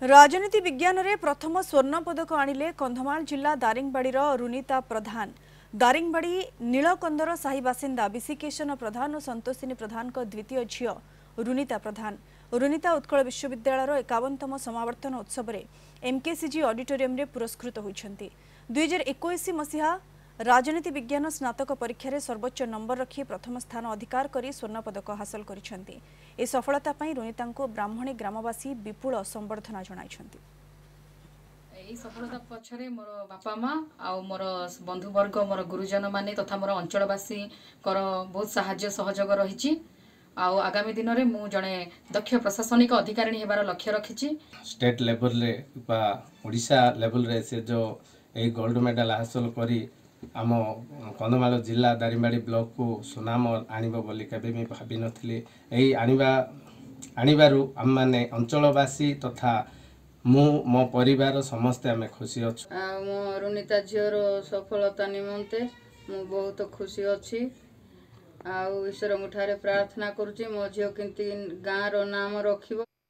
राजनीति विज्ञान रे प्रथम स्वर्ण पदक आनिले कंधमाल जिला दारिंगबाड़ीर रुनीता प्रधान। दारिंगबाड़ी नीलकंदर साही बासिंदा विशिकेशन प्रधान और संतोषिनी प्रधान को द्वितीय झील रुनीता प्रधान। रुनीता उत्कल विश्वविद्यालय 51तम समावर्तन उत्सव में एमकेसीजी ऑडिटोरियम रे पुरस्कृत होइछन्ति। 2021 मसीहा राजनीति विज्ञान स्नातक परीक्षा सर्वोच्च नंबर रखी प्रथम स्थान अधिकार करी स्वर्ण पदक हासिल करिसेंति। ए सफलता पई रुनीता को ब्राह्मणी ग्रामवासी विपुल संबर्धना जणाइछन्ति। यही सफलता पछरे मोर बापा माँ आ मोर बंधुवर्ग मोर गुरुजन माने तथा मोर अंचलवासी कर बहुत साहाय्य सहयोग रही। आगामी दिन में मु जड़े दक्ष प्रशासनिक अधिकारी हेबार लक्ष्य रखी। स्टेट लेवल रे बा ओडिशा लेवल रे से जो ए गोल्ड मेडल हासिल करी आम कंधमाल जिला दारिंगबाड़ी ब्लॉक को सुनाम आनिब बोली केबे भी भाभी नथिली। एई आनिबारु आम माने अंचलवासी तथा मो परिवार समस्ते आमे खुशी अच्छु। मो रुनीता झीर सफलता निमंते मु बहुत खुशी अच्छी। ईश्वर ठारे प्रार्थना करुची मो झील केमती गाँव रो नाम रखिबो।